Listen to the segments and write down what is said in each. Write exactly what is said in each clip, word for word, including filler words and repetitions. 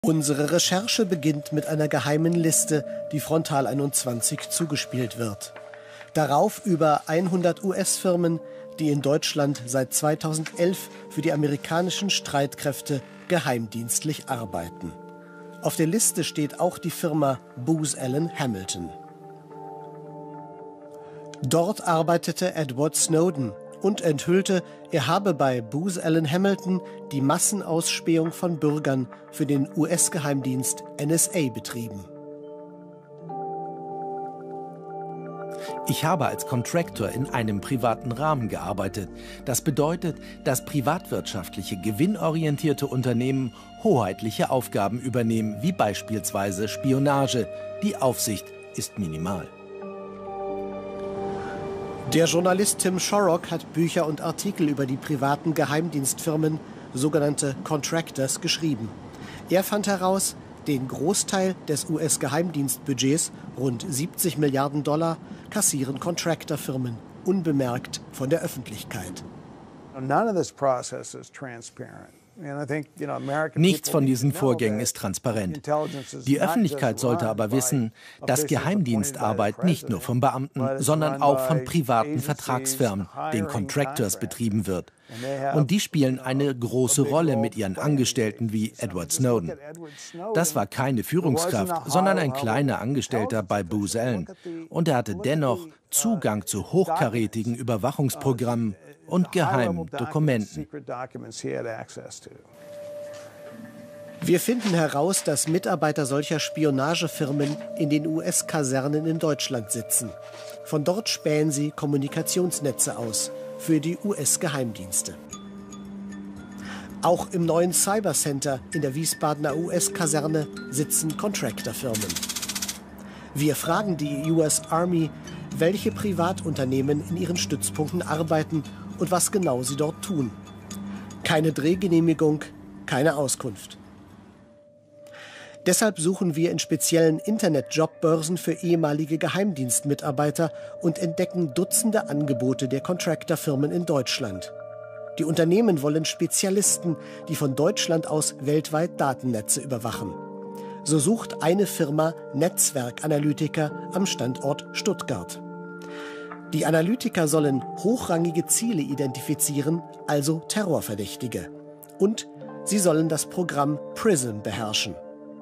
Unsere Recherche beginnt mit einer geheimen Liste, die Frontal einundzwanzig zugespielt wird. Darauf über hundert U S-Firmen, die in Deutschland seit zweitausendelf für die amerikanischen Streitkräfte geheimdienstlich arbeiten. Auf der Liste steht auch die Firma Booz Allen Hamilton. Dort arbeitete Edward Snowden und enthüllte, er habe bei Booz Allen Hamilton die Massenausspähung von Bürgern für den U S-Geheimdienst N S A betrieben. Ich habe als Contractor in einem privaten Rahmen gearbeitet. Das bedeutet, dass privatwirtschaftliche, gewinnorientierte Unternehmen hoheitliche Aufgaben übernehmen, wie beispielsweise Spionage. Die Aufsicht ist minimal. Der Journalist Tim Shorrock hat Bücher und Artikel über die privaten Geheimdienstfirmen, sogenannte Contractors, geschrieben. Er fand heraus, den Großteil des U S-Geheimdienstbudgets, rund siebzig Milliarden Dollar, kassieren Contractor-Firmen, unbemerkt von der Öffentlichkeit. None of this process is transparent. Nichts von diesen Vorgängen ist transparent. Die Öffentlichkeit sollte aber wissen, dass Geheimdienstarbeit nicht nur von Beamten, sondern auch von privaten Vertragsfirmen, den Contractors, betrieben wird. Und die spielen eine große Rolle mit ihren Angestellten wie Edward Snowden. Das war keine Führungskraft, sondern ein kleiner Angestellter bei Booz Allen. Und er hatte dennoch Zugang zu hochkarätigen Überwachungsprogrammen und geheimen Dokumenten. Wir finden heraus, dass Mitarbeiter solcher Spionagefirmen in den U S-Kasernen in Deutschland sitzen. Von dort spähen sie Kommunikationsnetze aus für die U S-Geheimdienste. Auch im neuen Cybercenter in der Wiesbadener U S-Kaserne sitzen Contractor-Firmen. Wir fragen die U S Army, welche Privatunternehmen in ihren Stützpunkten arbeiten und was genau sie dort tun. Keine Drehgenehmigung, keine Auskunft. Deshalb suchen wir in speziellen Internet-Jobbörsen für ehemalige Geheimdienstmitarbeiter und entdecken Dutzende Angebote der Contractor-Firmen in Deutschland. Die Unternehmen wollen Spezialisten, die von Deutschland aus weltweit Datennetze überwachen. So sucht eine Firma Netzwerkanalytiker am Standort Stuttgart. Die Analytiker sollen hochrangige Ziele identifizieren, also Terrorverdächtige. Und sie sollen das Programm PRISM beherrschen.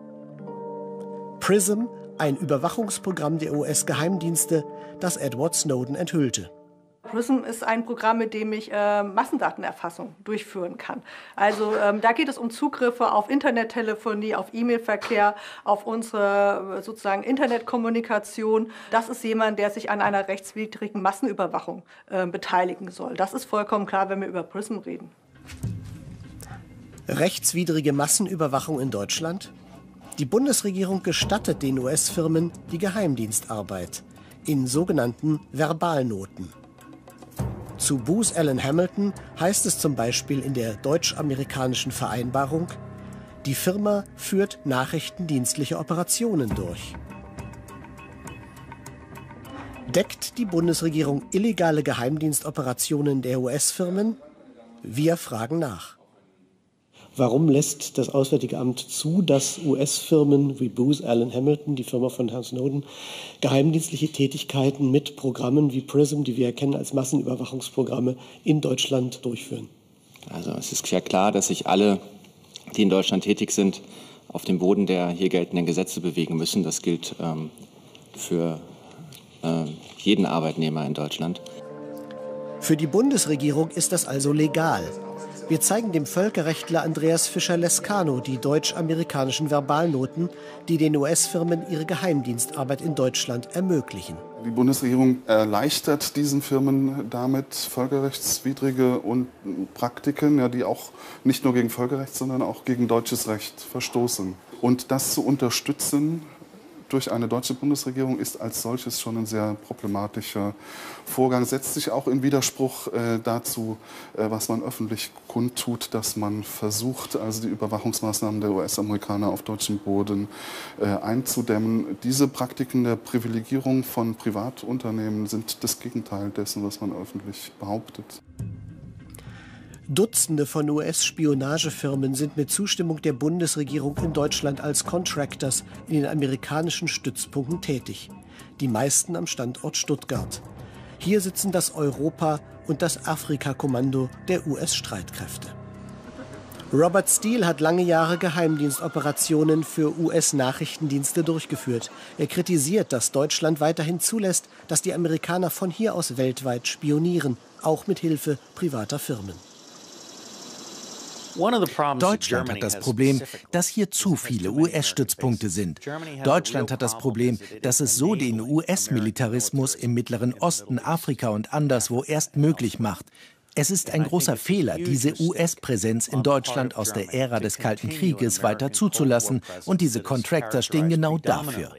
PRISM, ein Überwachungsprogramm der U S-Geheimdienste, das Edward Snowden enthüllte. PRISM ist ein Programm, mit dem ich äh, Massendatenerfassung durchführen kann. Also ähm, da geht es um Zugriffe auf Internettelefonie, auf E-Mail-Verkehr, auf unsere sozusagen Internetkommunikation. Das ist jemand, der sich an einer rechtswidrigen Massenüberwachung äh, beteiligen soll. Das ist vollkommen klar, wenn wir über PRISM reden. Rechtswidrige Massenüberwachung in Deutschland? Die Bundesregierung gestattet den U S-Firmen die Geheimdienstarbeit in sogenannten Verbalnoten. Zu Booz Allen Hamilton heißt es zum Beispiel in der deutsch-amerikanischen Vereinbarung, die Firma führt nachrichtendienstliche Operationen durch. Deckt die Bundesregierung illegale Geheimdienstoperationen der U S-Firmen? Wir fragen nach. Warum lässt das Auswärtige Amt zu, dass U S-Firmen wie Booz Allen Hamilton, die Firma von Herrn Snowden, geheimdienstliche Tätigkeiten mit Programmen wie PRISM, die wir erkennen als Massenüberwachungsprogramme, in Deutschland durchführen? Also es ist sehr klar, dass sich alle, die in Deutschland tätig sind, auf dem Boden der hier geltenden Gesetze bewegen müssen. Das gilt ähm, für äh, jeden Arbeitnehmer in Deutschland. Für die Bundesregierung ist das also legal. Wir zeigen dem Völkerrechtler Andreas Fischer-Lescano die deutsch-amerikanischen Verbalnoten, die den U S-Firmen ihre Geheimdienstarbeit in Deutschland ermöglichen. Die Bundesregierung erleichtert diesen Firmen damit völkerrechtswidrige und Praktiken, ja, die auch nicht nur gegen Völkerrecht, sondern auch gegen deutsches Recht verstoßen. Und das zu unterstützen durch eine deutsche Bundesregierung ist als solches schon ein sehr problematischer Vorgang, setzt sich auch in Widerspruch äh, dazu, äh, was man öffentlich kundtut, dass man versucht, also die Überwachungsmaßnahmen der U S-Amerikaner auf deutschem Boden äh, einzudämmen. Diese Praktiken der Privilegierung von Privatunternehmen sind das Gegenteil dessen, was man öffentlich behauptet. Dutzende von U S-Spionagefirmen sind mit Zustimmung der Bundesregierung in Deutschland als Contractors in den amerikanischen Stützpunkten tätig. Die meisten am Standort Stuttgart. Hier sitzen das Europa- und das Afrika-Kommando der U S-Streitkräfte. Robert Steele hat lange Jahre Geheimdienstoperationen für U S-Nachrichtendienste durchgeführt. Er kritisiert, dass Deutschland weiterhin zulässt, dass die Amerikaner von hier aus weltweit spionieren, auch mit Hilfe privater Firmen. Deutschland hat das Problem, dass hier zu viele U S-Stützpunkte sind. Deutschland hat das Problem, dass es so den U S-Militarismus im Mittleren Osten, Afrika und anderswo erst möglich macht. Es ist ein großer Fehler, diese U S-Präsenz in Deutschland aus der Ära des Kalten Krieges weiter zuzulassen, und diese Contractors stehen genau dafür.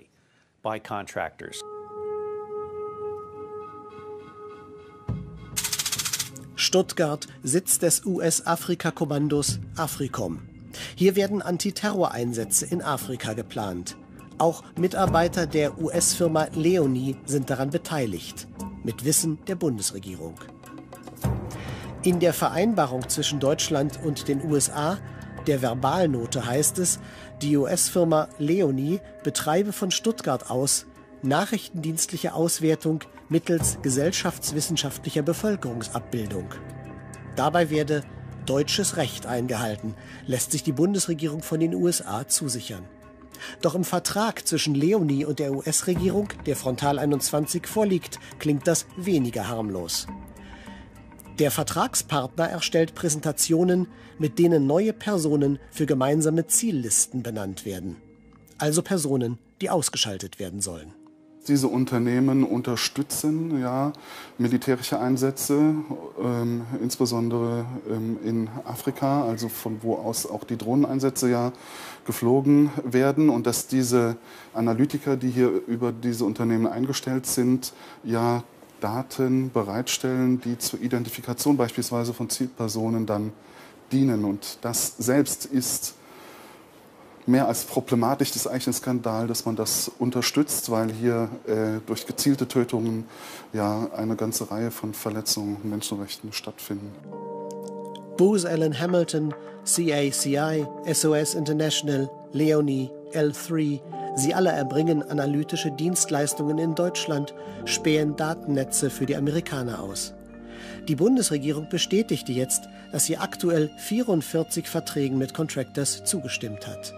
Stuttgart, Sitz des U S-Afrika-Kommandos AFRICOM. Hier werden Antiterroreinsätze in Afrika geplant. Auch Mitarbeiter der U S-Firma Leonie sind daran beteiligt, mit Wissen der Bundesregierung. In der Vereinbarung zwischen Deutschland und den U S A, der Verbalnote, heißt es, die U S-Firma Leonie betreibe von Stuttgart aus nachrichtendienstliche Auswertung mittels gesellschaftswissenschaftlicher Bevölkerungsabbildung. Dabei werde deutsches Recht eingehalten, lässt sich die Bundesregierung von den U S A zusichern. Doch im Vertrag zwischen Leonie und der U S-Regierung, der Frontal einundzwanzig vorliegt, klingt das weniger harmlos. Der Vertragspartner erstellt Präsentationen, mit denen neue Personen für gemeinsame Ziellisten benannt werden. Also Personen, die ausgeschaltet werden sollen. Diese Unternehmen unterstützen ja militärische Einsätze, ähm, insbesondere ähm, in Afrika, also von wo aus auch die Drohneneinsätze ja geflogen werden. Und dass diese Analytiker, die hier über diese Unternehmen eingestellt sind, ja Daten bereitstellen, die zur Identifikation beispielsweise von Zielpersonen dann dienen. Und das selbst ist mehr als problematisch, das ist eigentlich ein Skandal, dass man das unterstützt, weil hier äh, durch gezielte Tötungen ja eine ganze Reihe von Verletzungen von Menschenrechten stattfinden. Booz Allen Hamilton, C A C I, S O S International, Leonie, L drei, sie alle erbringen analytische Dienstleistungen in Deutschland, spähen Datennetze für die Amerikaner aus. Die Bundesregierung bestätigte jetzt, dass sie aktuell vierundvierzig Verträgen mit Contractors zugestimmt hat.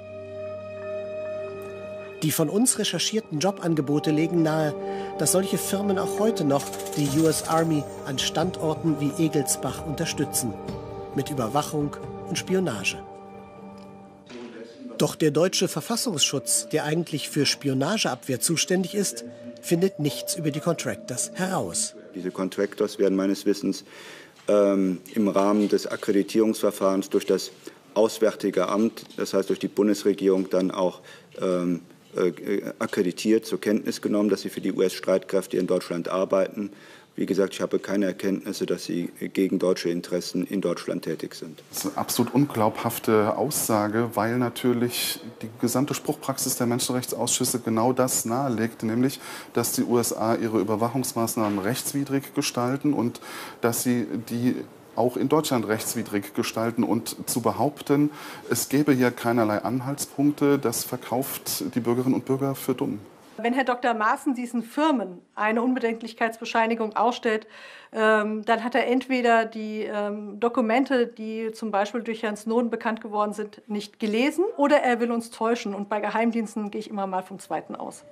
Die von uns recherchierten Jobangebote legen nahe, dass solche Firmen auch heute noch die U S Army an Standorten wie Egelsbach unterstützen. Mit Überwachung und Spionage. Doch der deutsche Verfassungsschutz, der eigentlich für Spionageabwehr zuständig ist, findet nichts über die Contractors heraus. Diese Contractors werden meines Wissens ähm, im Rahmen des Akkreditierungsverfahrens durch das Auswärtige Amt, das heißt durch die Bundesregierung, dann auch ähm, äh, akkreditiert, zur Kenntnis genommen, dass sie für die U S-Streitkräfte in Deutschland arbeiten. Wie gesagt, ich habe keine Erkenntnisse, dass sie gegen deutsche Interessen in Deutschland tätig sind. Das ist eine absolut unglaubhafte Aussage, weil natürlich die gesamte Spruchpraxis der Menschenrechtsausschüsse genau das nahelegt, nämlich, dass die U S A ihre Überwachungsmaßnahmen rechtswidrig gestalten und dass sie die auch in Deutschland rechtswidrig gestalten. Und zu behaupten, es gäbe hier keinerlei Anhaltspunkte, das verkauft die Bürgerinnen und Bürger für dumm. Wenn Herr Doktor Maaßen diesen Firmen eine Unbedenklichkeitsbescheinigung ausstellt, ähm, dann hat er entweder die ähm, Dokumente, die zum Beispiel durch Herrn Snowden bekannt geworden sind, nicht gelesen, oder er will uns täuschen. Und bei Geheimdiensten gehe ich immer mal vom Zweiten aus.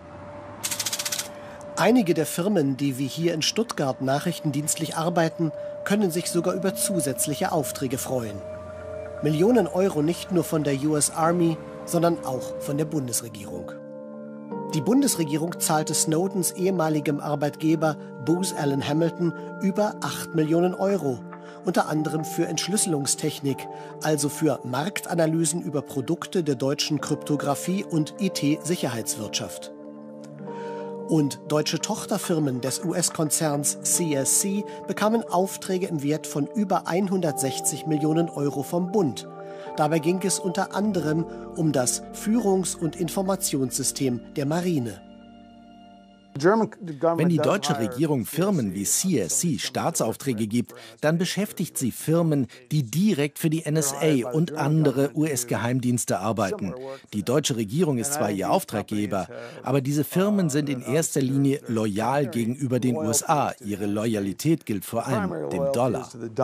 Einige der Firmen, die wie hier in Stuttgart nachrichtendienstlich arbeiten, können sich sogar über zusätzliche Aufträge freuen. Millionen Euro nicht nur von der U S Army, sondern auch von der Bundesregierung. Die Bundesregierung zahlte Snowdens ehemaligem Arbeitgeber Booz Allen Hamilton über acht Millionen Euro, unter anderem für Entschlüsselungstechnik, also für Marktanalysen über Produkte der deutschen Kryptographie und I T-Sicherheitswirtschaft. Und deutsche Tochterfirmen des U S-Konzerns C S C bekamen Aufträge im Wert von über hundertsechzig Millionen Euro vom Bund. Dabei ging es unter anderem um das Führungs- und Informationssystem der Marine. Wenn die deutsche Regierung Firmen wie C S C Staatsaufträge gibt, dann beschäftigt sie Firmen, die direkt für die N S A und andere U S-Geheimdienste arbeiten. Die deutsche Regierung ist zwar ihr Auftraggeber, aber diese Firmen sind in erster Linie loyal gegenüber den U S A. Ihre Loyalität gilt vor allem dem Dollar.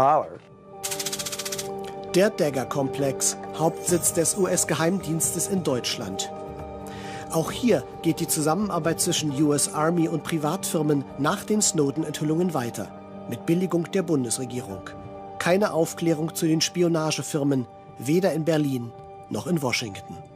Der Dagger-Komplex, Hauptsitz des U S-Geheimdienstes in Deutschland. Auch hier geht die Zusammenarbeit zwischen U S Army und Privatfirmen nach den Snowden-Enthüllungen weiter, mit Billigung der Bundesregierung. Keine Aufklärung zu den Spionagefirmen, weder in Berlin noch in Washington.